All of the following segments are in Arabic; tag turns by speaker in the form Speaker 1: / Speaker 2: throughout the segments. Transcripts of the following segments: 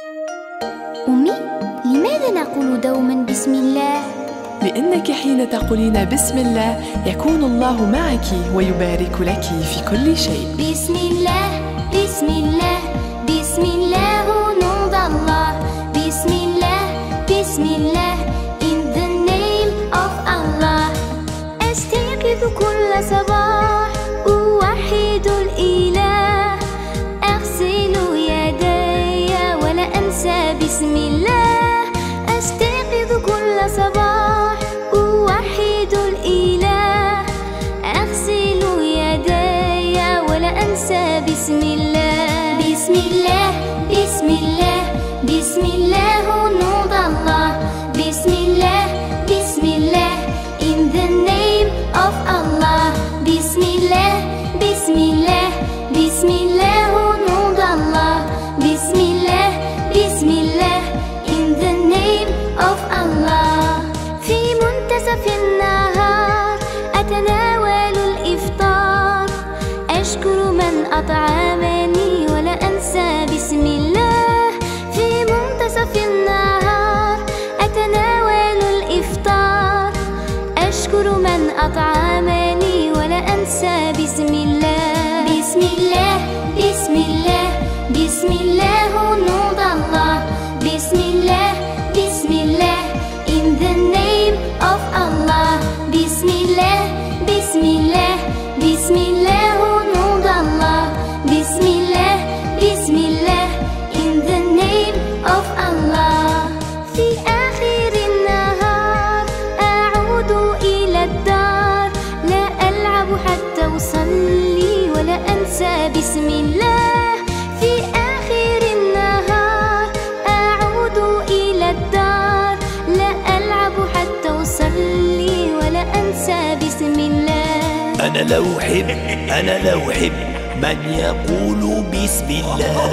Speaker 1: أمي، لماذا نقول دوما بسم الله؟
Speaker 2: لأنك حين تقولين بسم الله يكون الله معك ويبارك لك في كل شيء.
Speaker 1: بسم الله، بسم الله، بسم الله au nom d'Allah. بسم الله، بسم الله in the name of Allah. أستيقظ كل صباح أوحد الإله، أغسل يدي ولا أنسى بسم الله. أستيقظ كل صباح أوحد الإله، أغسل يدي ولا أنسى بسم الله. بسم الله، بسم الله، بسم الله au nom d'Allah. بسم الله، بسم الله in the name of Allah. بسم الله، بسم الله، بسم الله au nom d'Allah. بسم الله، بسم الله in the name of Allah. في منتصف النهار أتناول الإفطار، أشكر من أطعمني ولا أنسى بسم الله. في منتصف النهار أتناول الإفطار، أشكر من أطعمني ولا أنسى بسم الله. بسم الله، بسم الله، بسم الله au nom d'Allah. بسم الله، بسم الله in the name of Allah. بسم الله، بسم الله، بسم الله au nom d'Allah. بسم الله، بسم الله in the name of Allah. في آخر النهار أعود إلى الدار، لا ألعب حتى أصلي ولا أنسى بسم الله. في آخر النهار أعود إلى الدار، لا ألعب حتى أصلي ولا أنسى بسم الله.
Speaker 3: أنا لو أحب من يقول بسم الله.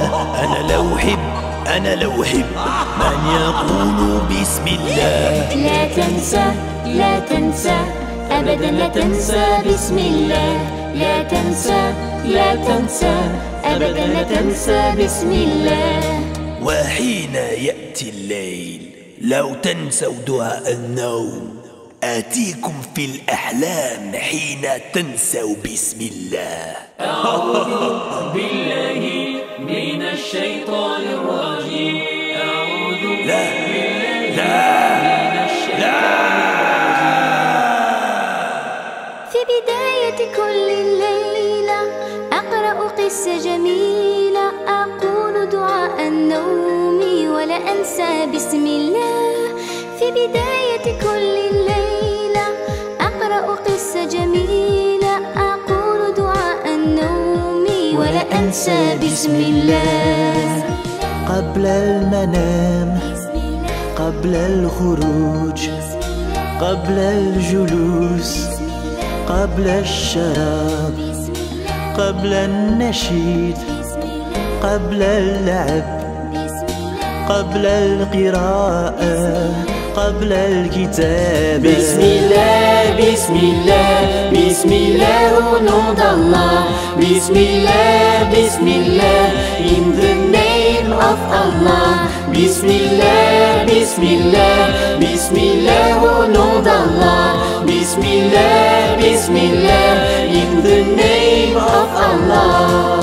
Speaker 3: أنا لو أحب من يقول بسم الله.
Speaker 1: لا تنسى، لا تنسى أبدا، لا تنسى بسم الله. لا تنسى، لا تنسى أبدا، لا تنسى بسم الله.
Speaker 3: وحين يأتي الليل لو تنسوا دعاء النوم، آتيكم في الأحلام حين تنسوا بسم الله.
Speaker 4: أعوذ بالله من الشيطان الرجيم. أعوذ بالله من الشيطان الرجيم.
Speaker 1: في بداية كل ليلة أقرأ قصة جميلة، أقول دعاء النوم ولا أنسى بسم الله. في بداية كل ليلة أقرأ قصة جميلة، أقول دعاء النوم ولا أنسى بسم الله.
Speaker 5: قبل المنام، قبل الخروج، قبل الجلوس، قبل الشراب، قبل النشيد، قبل اللعب، قبل القراءة، قبل الكتابة.
Speaker 4: بسم الله، بسم الله، بسم الله au nom d'Allah. بسم الله، بسم الله in the name of Allah. بسم الله، بسم الله، بسم الله au nom d'Allah. بسم الله، بسم الله in the name of Allah.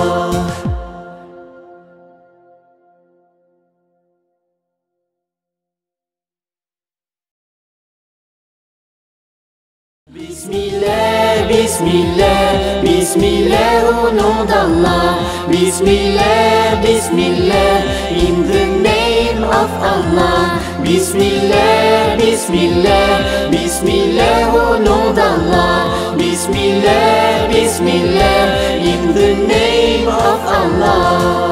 Speaker 4: بسم الله، بسم الله، بسم الله au nom d'Allah. بسم الله، بسم الله in the name of Allah. بسم الله، بسم الله، بسم الله au nom d'Allah. بسم الله، بسم الله in the name of Allah.